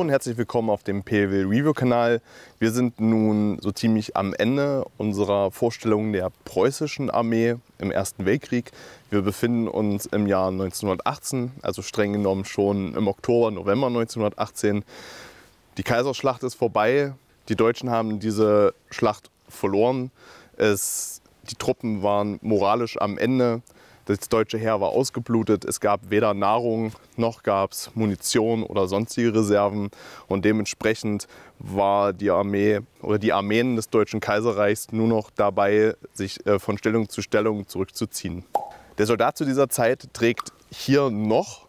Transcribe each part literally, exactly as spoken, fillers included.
und herzlich willkommen auf dem P W Review-Kanal. Wir sind nun so ziemlich am Ende unserer Vorstellung der preußischen Armee im Ersten Weltkrieg. Wir befinden uns im Jahr neunzehnhundertachtzehn, also streng genommen schon im Oktober, November neunzehnhundertachtzehn. Die Kaiserschlacht ist vorbei. Die Deutschen haben diese Schlacht verloren. Es, die Truppen waren moralisch am Ende. Das deutsche Heer war ausgeblutet. Es gab weder Nahrung noch gab es Munition oder sonstige Reserven. Und dementsprechend war die Armee oder die Armeen des Deutschen Kaiserreichs nur noch dabei, sich von Stellung zu Stellung zurückzuziehen. Der Soldat zu dieser Zeit trägt hier noch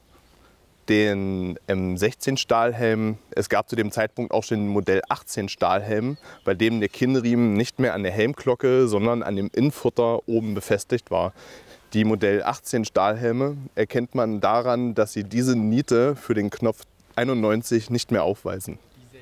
den M sechzehn Stahlhelm. Es gab zu dem Zeitpunkt auch schon den Modell achtzehn Stahlhelm, bei dem der Kinnriemen nicht mehr an der Helmglocke, sondern an dem Innenfutter oben befestigt war. Die Modell achtzehn Stahlhelme erkennt man daran, dass sie diese Niete für den Knopf einundneunzig nicht mehr aufweisen.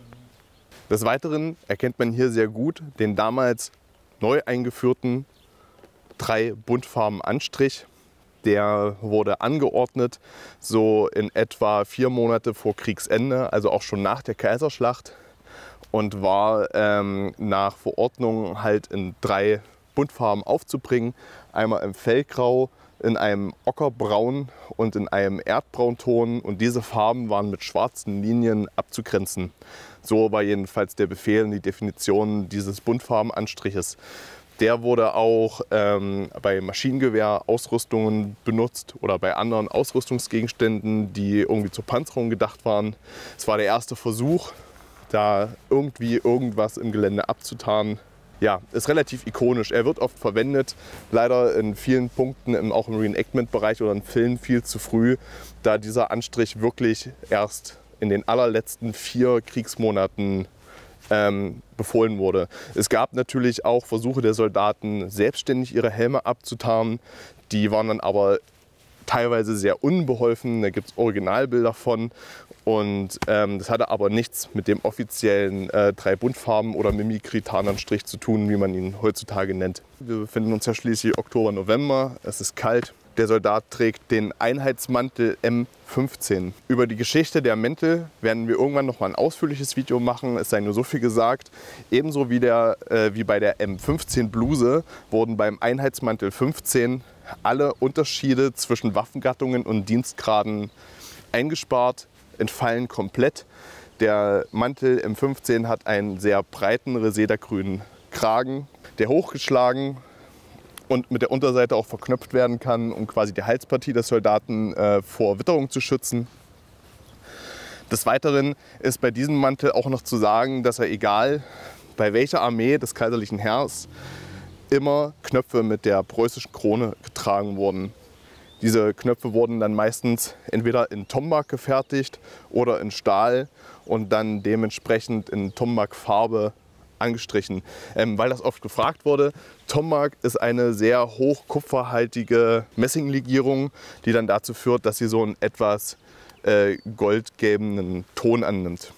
Des Weiteren erkennt man hier sehr gut den damals neu eingeführten drei Buntfarben Anstrich. Der wurde angeordnet, so in etwa vier Monate vor Kriegsende, also auch schon nach der Kaiserschlacht, und war ähm, nach Verordnung halt in drei Buntfarben aufzubringen. Einmal im Fellgrau, in einem Ockerbraun und in einem Erdbraunton. Und diese Farben waren mit schwarzen Linien abzugrenzen. So war jedenfalls der Befehl und die Definition dieses Buntfarbenanstriches. Der wurde auch ähm, bei Maschinengewehrausrüstungen benutzt oder bei anderen Ausrüstungsgegenständen, die irgendwie zur Panzerung gedacht waren. Es war der erste Versuch, da irgendwie irgendwas im Gelände abzutarnen. Ja, ist relativ ikonisch. Er wird oft verwendet, leider in vielen Punkten, auch im Reenactment-Bereich oder in Filmen viel zu früh, da dieser Anstrich wirklich erst in den allerletzten vier Kriegsmonaten ähm, befohlen wurde. Es gab natürlich auch Versuche der Soldaten, selbstständig ihre Helme abzutarnen. Die waren dann aber teilweise sehr unbeholfen, da gibt es Originalbilder von. Und ähm, das hatte aber nichts mit dem offiziellen äh, drei Buntfarben oder Mimikry-Tarnanstrich zu tun, wie man ihn heutzutage nennt. Wir befinden uns ja schließlich Oktober, November, es ist kalt. Der Soldat trägt den Einheitsmantel M fünfzehn. Über die Geschichte der Mäntel werden wir irgendwann noch mal ein ausführliches Video machen, es sei nur so viel gesagt. Ebenso wie, der, äh, wie bei der M fünfzehn Bluse wurden beim Einheitsmantel fünfzehn alle Unterschiede zwischen Waffengattungen und Dienstgraden eingespart, entfallen komplett. Der Mantel M fünfzehn hat einen sehr breiten reseda-grünen Kragen, der hochgeschlagen und mit der Unterseite auch verknöpft werden kann, um quasi die Halspartie des Soldaten äh, vor Witterung zu schützen. Des Weiteren ist bei diesem Mantel auch noch zu sagen, dass er egal bei welcher Armee des kaiserlichen Heers immer Knöpfe mit der preußischen Krone getragen wurden. Diese Knöpfe wurden dann meistens entweder in Tombac gefertigt oder in Stahl und dann dementsprechend in Tombac-Farbe angestrichen. Ähm, weil das oft gefragt wurde, Tombac ist eine sehr hoch kupferhaltige Messinglegierung, die dann dazu führt, dass sie so einen etwas äh, goldgelben Ton annimmt.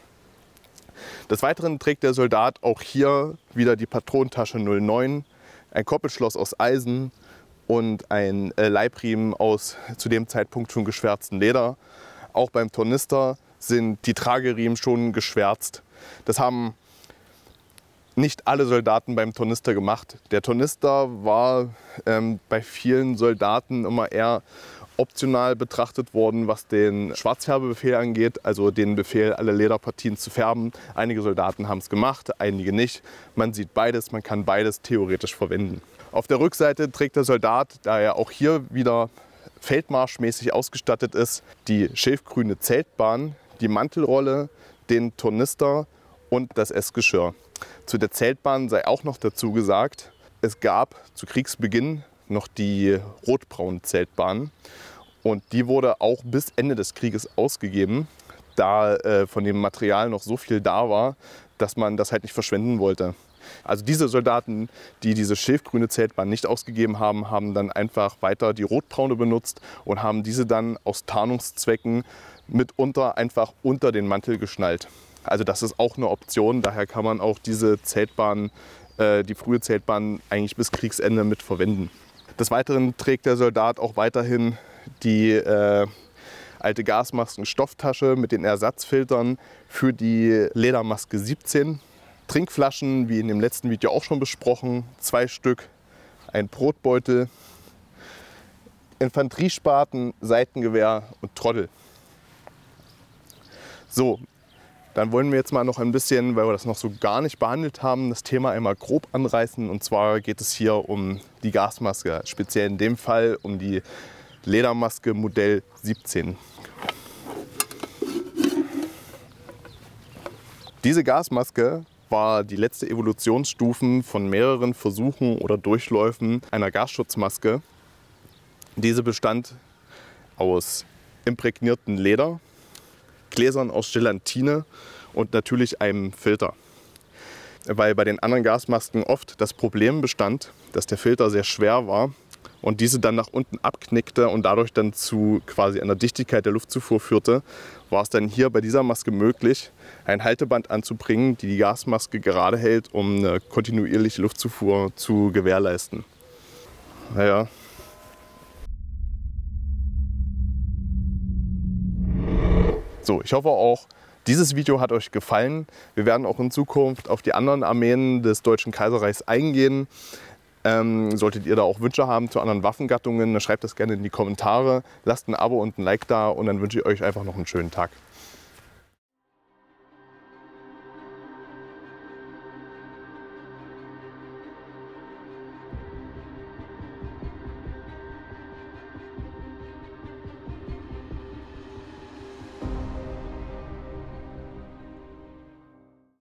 Des Weiteren trägt der Soldat auch hier wieder die Patronentasche null neun, ein Koppelschloss aus Eisen und ein Leibriemen aus zu dem Zeitpunkt schon geschwärztem Leder. Auch beim Tornister sind die Trageriemen schon geschwärzt. Das haben nicht alle Soldaten beim Tornister gemacht. Der Tornister war ähm, bei vielen Soldaten immer eher optional betrachtet worden, was den Schwarzfärbebefehl angeht, also den Befehl, alle Lederpartien zu färben. Einige Soldaten haben es gemacht, einige nicht. Man sieht beides, man kann beides theoretisch verwenden. Auf der Rückseite trägt der Soldat, da er auch hier wieder feldmarschmäßig ausgestattet ist, die schilfgrüne Zeltbahn, die Mantelrolle, den Tornister und das Essgeschirr. Zu der Zeltbahn sei auch noch dazu gesagt, es gab zu Kriegsbeginn noch die rotbraune Zeltbahn und die wurde auch bis Ende des Krieges ausgegeben, da äh, von dem Material noch so viel da war, dass man das halt nicht verschwenden wollte. Also diese Soldaten, die diese schilfgrüne Zeltbahn nicht ausgegeben haben, haben dann einfach weiter die rotbraune benutzt und haben diese dann aus Tarnungszwecken mitunter einfach unter den Mantel geschnallt. Also das ist auch eine Option, daher kann man auch diese Zeltbahn, äh, die frühe Zeltbahn eigentlich bis Kriegsende mit verwenden. Des Weiteren trägt der Soldat auch weiterhin die äh, alte Gasmasken, Stofftasche mit den Ersatzfiltern für die Ledermaske siebzehn. Trinkflaschen, wie in dem letzten Video auch schon besprochen, zwei Stück, ein Brotbeutel, Infanteriespaten, Seitengewehr und Trottel. So, dann wollen wir jetzt mal noch ein bisschen, weil wir das noch so gar nicht behandelt haben, das Thema einmal grob anreißen. Und zwar geht es hier um die Gasmaske, speziell in dem Fall um die Ledermaske Modell siebzehn. Diese Gasmaske war die letzte Evolutionsstufe von mehreren Versuchen oder Durchläufen einer Gasschutzmaske. Diese bestand aus imprägniertem Leder, Gläsern aus Gelatine und natürlich einem Filter. Weil bei den anderen Gasmasken oft das Problem bestand, dass der Filter sehr schwer war und diese dann nach unten abknickte und dadurch dann zu quasi einer Dichtigkeit der Luftzufuhr führte, war es dann hier bei dieser Maske möglich, ein Halteband anzubringen, die die Gasmaske gerade hält, um eine kontinuierliche Luftzufuhr zu gewährleisten. Naja. So, ich hoffe auch, dieses Video hat euch gefallen. Wir werden auch in Zukunft auf die anderen Armeen des Deutschen Kaiserreichs eingehen. Ähm, solltet ihr da auch Wünsche haben zu anderen Waffengattungen, dann schreibt das gerne in die Kommentare. Lasst ein Abo und ein Like da und dann wünsche ich euch einfach noch einen schönen Tag.